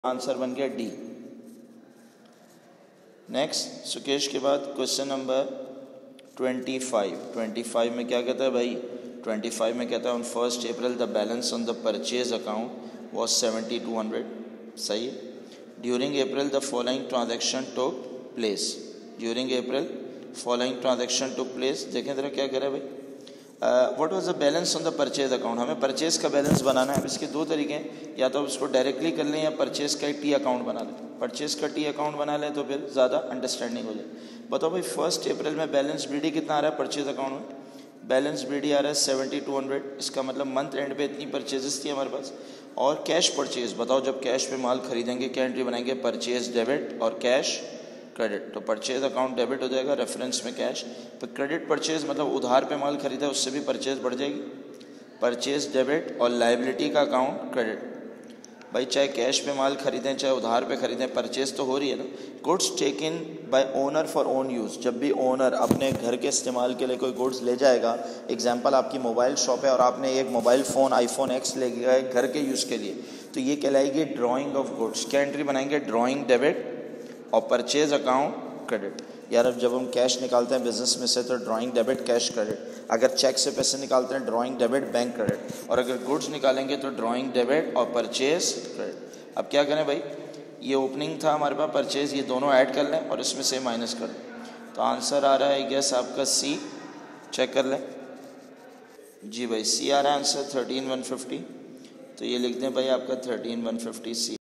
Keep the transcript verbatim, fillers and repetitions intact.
Answer बन गया D. Next Sukesh के बाद question number twenty five. Twenty five में क्या कहता है भाई? ट्वेंटी फाइव में कहता है on first April the balance on the purchase account was seventy two hundred. सही है। During April the following transaction took place. During April following transaction took place. देखें जरा क्या कह रहा है भाई? What was the balance on the purchase account. हमें परचेज का बैलेंस बनाना है। इसके दो तरीके हैं, या तो आप उसको डायरेक्टली कर लें या परचेज का एक टी अकाउंट बना लें। परचेज का टी अकाउंट बना लें तो फिर ज़्यादा अंडरस्टैंडिंग हो जाए। बताओ भाई फर्स्ट अप्रैल में बैलेंस बीडी कितना आ रहा है परचेज अकाउंट में? बैलेंस बीडी आ रहा है सेवेंटी टू हंड्रेड। इसका मतलब मंथ एंड पे इतनी परचेजेस थी हमारे पास। और कैश परचेज बताओ, जब कैश पे माल खरीदेंगे क्या एंट्री बनाएंगे? परचेज डेबिट और कैश क्रेडिट। तो परचेज अकाउंट डेबिट हो जाएगा, रेफरेंस में कैश। तो क्रेडिट परचेज मतलब उधार पे माल खरीदा है, उससे भी परचेज बढ़ जाएगी। परचेज डेबिट और लायबिलिटी का अकाउंट क्रेडिट। भाई चाहे कैश पे माल खरीदें चाहे उधार पे खरीदें, परचेज तो हो रही है ना। Goods taken by owner for own use. जब भी ओनर अपने घर के इस्तेमाल के लिए कोई गुड्स ले जाएगा, एग्जांपल आपकी मोबाइल शॉप है और आपने एक मोबाइल फ़ोन आईफोन एक्स ले गए घर के यूज़ के लिए, तो ये कहलाएगी ड्राइंग ऑफ गुड्स। क्या एंट्री बनाएंगे? ड्राइंग डेबिट और परचेज अकाउंट क्रेडिट। यार अब जब हम कैश निकालते हैं बिजनेस में से तो ड्राइंग डेबिट कैश क्रेडिट। अगर चेक से पैसे निकालते हैं ड्राइंग डेबिट बैंक क्रेडिट। और अगर गुड्स निकालेंगे तो ड्राइंग डेबिट और परचेज क्रेडिट। अब क्या करें भाई? ये ओपनिंग था हमारे पास परचेज, ये दोनों ऐड कर लें और इसमें से माइनस कर दें। तो आंसर आ रहा है गैस आपका सी। चेक कर लें जी भाई, सी आ रहा है आंसर थर्टीन वन फिफ्टी। तो ये लिख दें भाई आपका थर्टीन वन फिफ्टी सी।